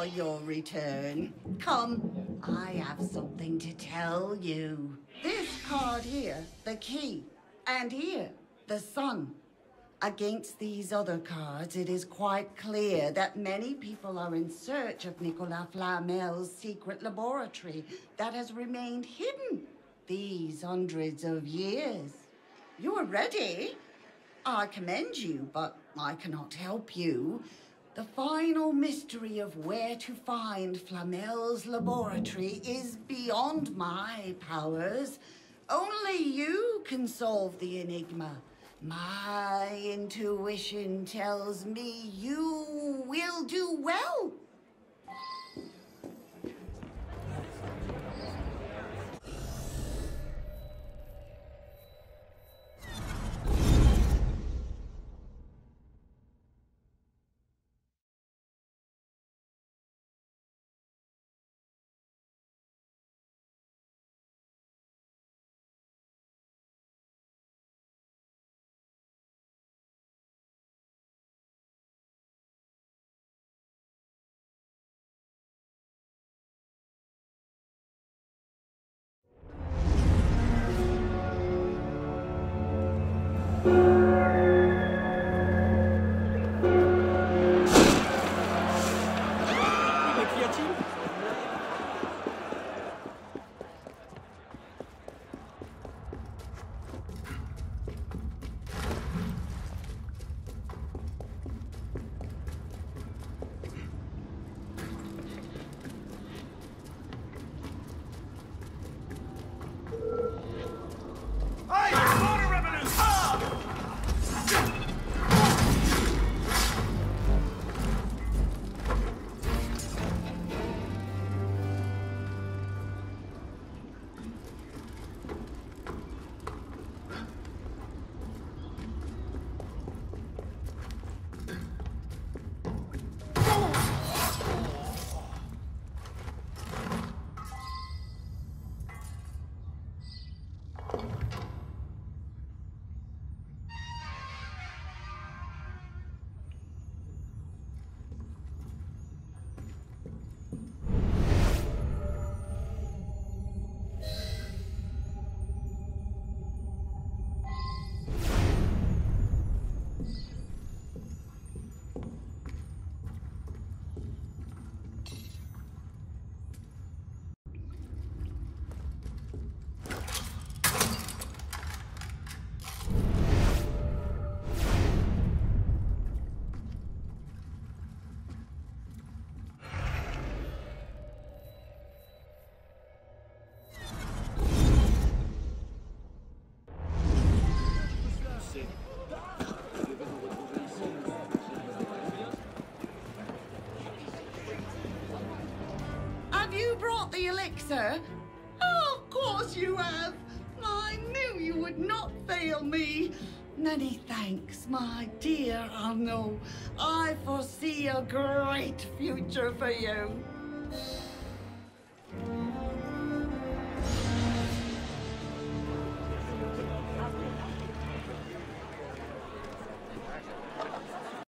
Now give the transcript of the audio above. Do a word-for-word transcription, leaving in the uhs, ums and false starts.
your return. Come, I have something to tell you. This card here, the key, and here, the sun. Against these other cards, it is quite clear that many people are in search of Nicolas Flamel's secret laboratory that has remained hidden these hundreds of years. You are ready? I commend you, but I cannot help you. The final mystery of where to find Flamel's laboratory is beyond my powers. Only you can solve the enigma. My intuition tells me you will do well. Brought the elixir? Oh, of course you have. I knew you would not fail me. Many thanks, my dear Arnaud. I foresee a great future for you.